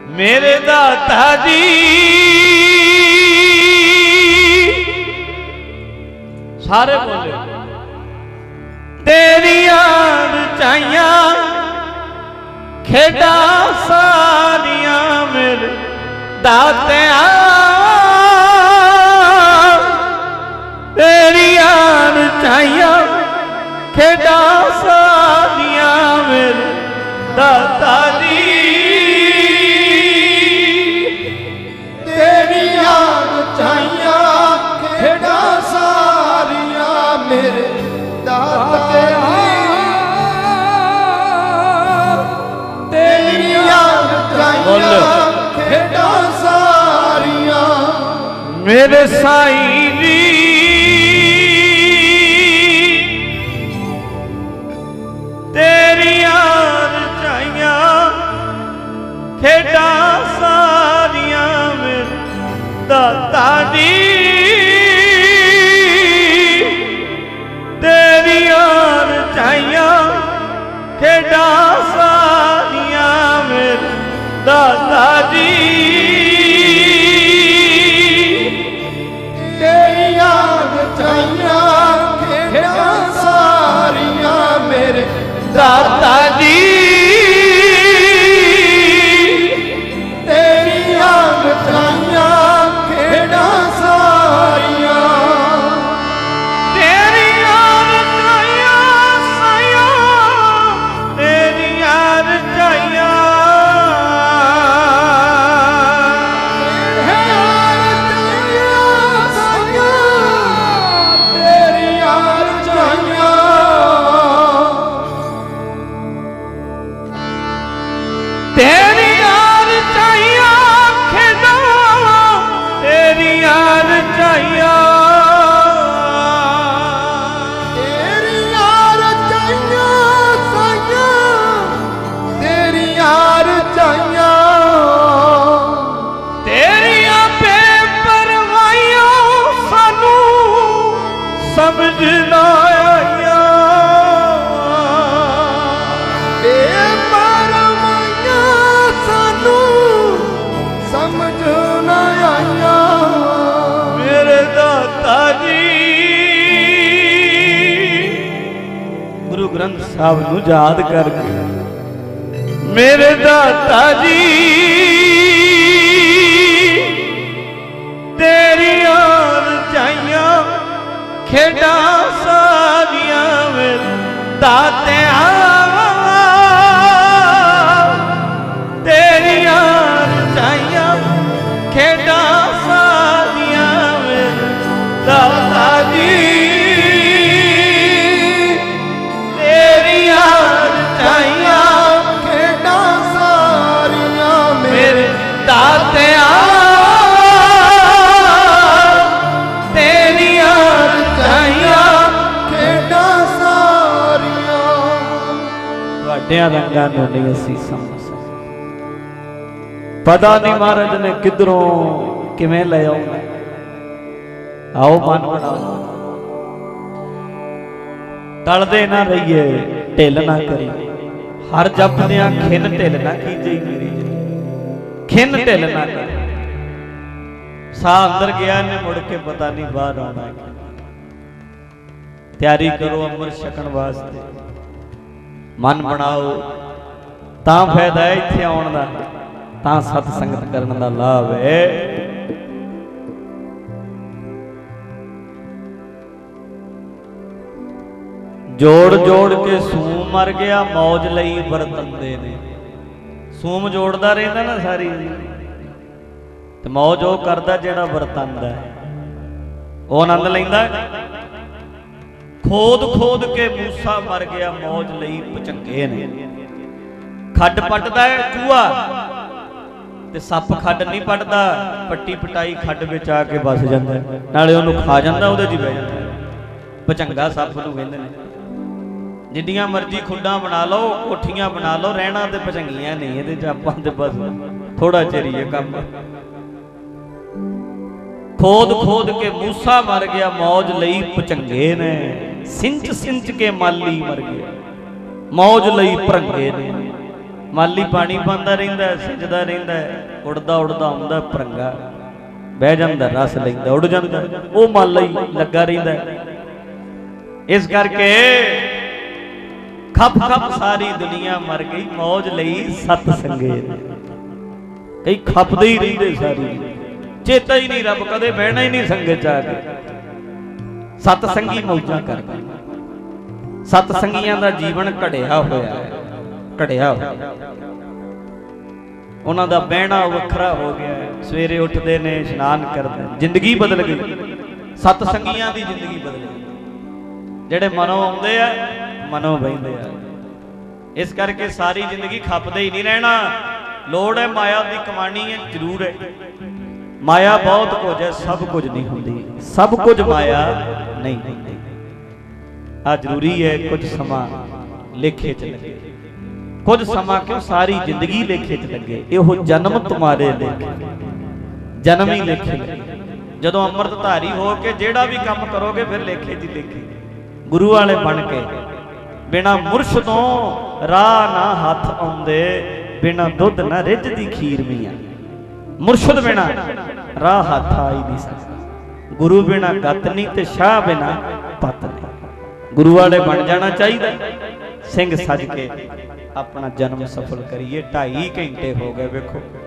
मेरे दाता जी सारे बोले तेरिया रचाइया खेड़ा सारिया मेरे दातिया तेरिया रचाइया खेड़ा सारिया मेरे दाता जी तेरिया रचाइया खेड़ा सारिया मेरे दाता तेरिया रचाइया खेड़ा सारिया मेरे साईं जी तेरिया रचाइया खेड़ा सारिया मेरे दाता जी तेरिया रचाइया खेड़ा सारिया मेरे दाता जी तेरिया रचाइया खेड़ा सारिया मेरे दाता जी तेरिया रचाइया खेड़ा सारिया तेरिया रचाइया साया तेरिया रचाइया तेरिया रचाइया तेरिया रचाइया खेड़ा तेरिया रचाइया तेरिया रचाइया साया तेरिया रचाइया तेरिया बेपरवाहियां सानू समझ ना आइया बेपरवाहियां सानू समझ ना आइया मेरे दाता जी गुरु ग्रंथ साहब नू याद करके मेरे दाता जी तेरिया रचाइया खेड़ा सारिया मेरे दातिया तेरिया रचाइया खेड़ा सारिया मेरे दाता जी तेरिया रचाइया खेड़ा सारिया मेरे दातिया तेरिया रचाइया खेड़ा सारिया ਤੁਹਾਡਿਆਂ ਰੰਗਾਂ ਨੂੰ ਨਹੀਂ ਅਸੀਂ ਸਮਝ पता नहीं महाराज ने किधरों किवें ले आउणा आओ मन बनाओ टलदे ना रहिए ढिल ना करी हर जपदियां खिन ढिल ना कीजे मेरी खिन ढिल ना कर साह अंदर गया ने मुड़ के पता नहीं बाहर आना तैयारी करो अमृत छकण वास्ते मन बनाओ तां फायदा है इत्थे आउण दा तां सत संगत करन दा लाभ है जोड़ जोड़ के सूम मर गया मौज लई वरतंदे ने सूम जोड़दा रहिंदा ना सारी ते मौज ओ करदा जेड़ा वरतंदा है ओ आनंद लैंदा खोद खोद के मूसा मर गया मौज लई पचंगे ने खड्ड पटदा है चूहा ते सप खड्ड नहीं पटदा पट्टी पटाई खड्ड विच आके बस जांदा नाले ओनू खा जांदा ओदे च बह जांदा पचंगा सप नूं कहंदे ने जिन्नियां मर्जी खुड्डां बना लो कोठियां बना लो रहना ते पचंगियां नहीं इहदे च आपां ते बस थोड़ा चिर ही काम खोद खोद के मूसा मर गया मौज लई पचंगे ने सिंच सिंच के माली मर गया मौज लई भरंगे ने ਮਾਲੀ ਪਾਣੀ ਪਾਉਂਦਾ ਰਹਿੰਦਾ, ਸਿੱਜਦਾ ਰਹਿੰਦਾ, ਉੜਦਾ ਉੜਦਾ ਆਉਂਦਾ ਪਰੰਗਾ, ਬਹਿ ਜਾਂਦਾ, ਰਸ ਲੈਂਦਾ, ਉੜ ਜਾਂਦਾ, ਉਹ ਮਾਲਾ ਹੀ ਲੱਗਾ ਰਹਿੰਦਾ। ਇਸ ਕਰਕੇ ਖੱਪ ਖੱਪ ਸਾਰੀ ਦੁਨੀਆ ਮਰ ਗਈ, ਮੌਜ ਲਈ ਸਤ ਸੰਗੇ। ਕਈ ਖੱਪਦੇ ਹੀ ਰਹਿੰਦੇ ਸਾਰੀ, ਚੇਤਾ ਹੀ ਨਹੀਂ ਰੱਬ, ਕਦੇ ਬਹਿਣਾ ਹੀ ਨਹੀਂ ਸੰਗੇ ਚ ਆ ਕੇ। ਸਤ ਸੰਗੀ ਮੌਜਾਂ ਕਰਦੇ। ਸਤ ਸੰਗੀਆਂ ਦਾ ਜੀਵਨ ਘੜਿਆ ਹੋਇਆ ਹੈ, ਘੜਿਆ ਹੋਇਆ। ਉਹਨਾਂ ਦਾ ਬਹਿਣਾ ਵੱਖਰਾ ਹੋ ਗਿਆ ਹੈ। ਸਵੇਰੇ ਉੱਠਦੇ ਨੇ, ਇਸ਼ਨਾਨ ਕਰਦੇ, ਜ਼ਿੰਦਗੀ ਬਦਲ ਗਈ। ਸਤ ਸੰਗੀਆਂ ਦੀ ਜ਼ਿੰਦਗੀ ਬਦਲ ਗਈ। ਜਿਹੜੇ ਮਨੋਂ ਆਉਂਦੇ ਆ, ਮਨੋਂ ਬਹਿੰਦੇ ਆ। ਇਸ ਕਰਕੇ ਸਾਰੀ ਜ਼ਿੰਦਗੀ ਖੱਪਦੇ ਹੀ ਨਹੀਂ ਰਹਿਣਾ। ਲੋੜ ਹੈ ਮਾਇਆ ਦੀ ਕਮਾਣੀ ਹੈ, ਜ਼ਰੂਰ ਹੈ। ਮਾਇਆ ਬਹੁਤ ਕੁਝ ਹੈ, ਸਭ ਕੁਝ ਨਹੀਂ ਹੁੰਦੀ। ਸਭ ਕੁਝ ਮਾਇਆ ਨਹੀਂ ਹੁੰਦੀ। ਆ ਜ਼ਰੂਰੀ ਹੈ ਕੁਝ ਸਮਾਂ ਲੇਖੇ ਚ ਲੱਗੇ। ਕੁਝ ਸਮਾਂ ਕਿਉਂ, ਸਾਰੀ ਜ਼ਿੰਦਗੀ ਲੇਖੇ ਚ ਲੱਗੇ। ਇਹੋ ਜਨਮ ਤੁਮਾਰੇ ਲੇਖੇ, ਜਨਮ ਹੀ ਲੇਖੇ। ਜਦੋਂ ਅੰਮ੍ਰਿਤ ਧਾਰੀ ਹੋ ਕੇ ਜਿਹੜਾ ਵੀ ਕੰਮ ਕਰੋਗੇ ਫਿਰ ਲੇਖੇ ਚ ਲੇਖੇ। ਗੁਰੂ ਵਾਲੇ ਬਣ ਕੇ ਬਿਨਾ ਮੁਰਸ਼ਦੋਂ ਰਾਹ ਨਾ ਹੱਥ ਆਉਂਦੇ, ਬਿਨਾ ਦੁੱਧ ਨਾ ਰਿੱਝਦੀ ਖੀਰ ਮੀਆਂ। ਮੁਰਸ਼ਦ ਬਿਨਾ ਰਾਹ ਹੱਥ ਆ ਹੀ ਨਹੀਂ ਸਕਦਾ। ਗੁਰੂ ਬਿਨਾ ਗਤ ਨਹੀਂ ਤੇ ਸ਼ਾਹ ਬਿਨਾ ਪਤ ਨਹੀਂ। ਗੁਰੂ ਵਾਲੇ ਬਣ ਜਾਣਾ ਚਾਹੀਦਾ। ਸਿੰਘ ਸੱਜ ਕੇ ਆਪਣਾ ਜਨਮ ਸਫਲ ਕਰੀਏ। 2.5 ਘੰਟੇ ਹੋ ਗਏ ਵੇਖੋ।